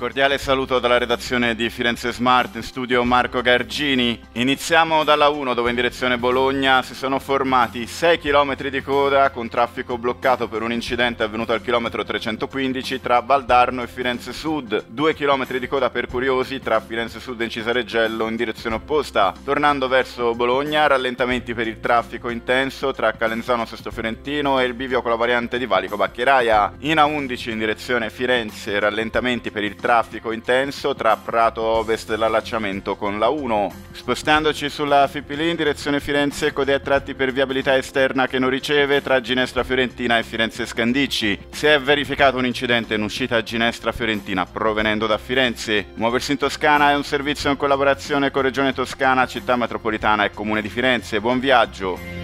Cordiale saluto dalla redazione di Firenze Smart, in studio Marco Gargini. Iniziamo dalla 1 dove in direzione Bologna si sono formati 6 km di coda con traffico bloccato per un incidente avvenuto al chilometro 315 tra Valdarno e Firenze Sud. 2 km di coda per curiosi tra Firenze Sud e Cisareggello in direzione opposta. Tornando verso Bologna, rallentamenti per il traffico intenso tra Calenzano Sesto Fiorentino e il bivio con la variante di Valico Baccheraia. In A11 in direzione Firenze, rallentamenti per il traffico intenso tra Prato Ovest e l'allacciamento con la 1. Spostandoci sulla Fipili in direzione Firenze, code a tratti per viabilità esterna che non riceve tra Ginestra Fiorentina e Firenze Scandicci. Si è verificato un incidente in uscita a Ginestra Fiorentina provenendo da Firenze. Muoversi in Toscana è un servizio in collaborazione con Regione Toscana, Città Metropolitana e Comune di Firenze. Buon viaggio!